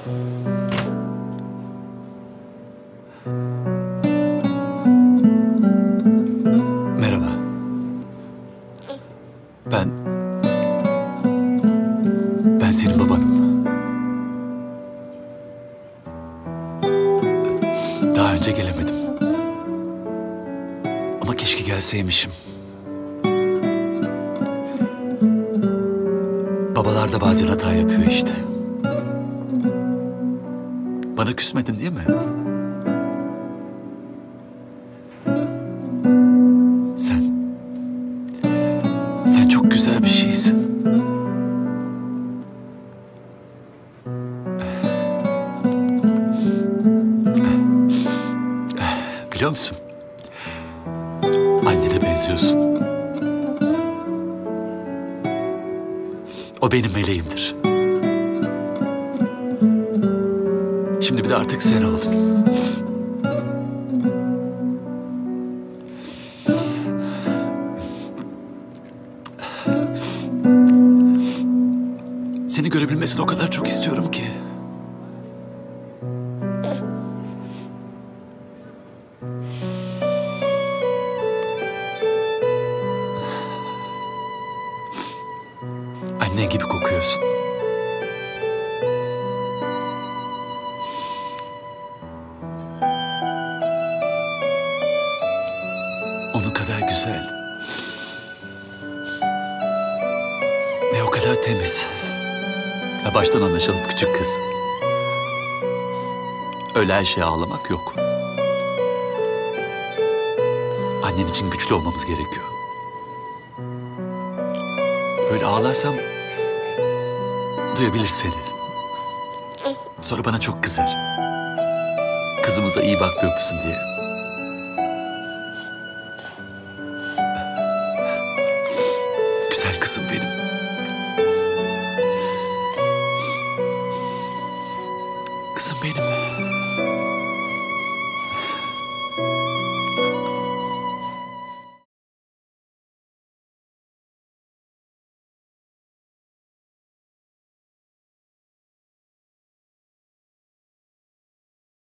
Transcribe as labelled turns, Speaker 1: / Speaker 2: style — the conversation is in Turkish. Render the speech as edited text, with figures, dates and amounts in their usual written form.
Speaker 1: Merhaba. Ben... Ben senin babanım. Daha önce gelemedim. Ama keşke gelseymişim. Babalar da bazen hata yapıyor işte. Bana küsmedin değil mi? Sen çok güzel bir şeysin. Biliyor musun? Annene benziyorsun. O benim meleğimdir. Şimdi bir de artık sen oldun. Seni görebilmesini o kadar çok istiyorum ki. Annen gibi kokuyorsun. Onun kadar güzel. Ve o kadar temiz. Ya baştan anlaşalım küçük kız. Öyle her şeye ağlamak yok. Annen için güçlü olmamız gerekiyor. Böyle ağlarsam duyabilir seni. Sonra bana çok kızar. Kızımıza iyi bakmıyor musun diye. Güzel kızım benim. Kızım benim.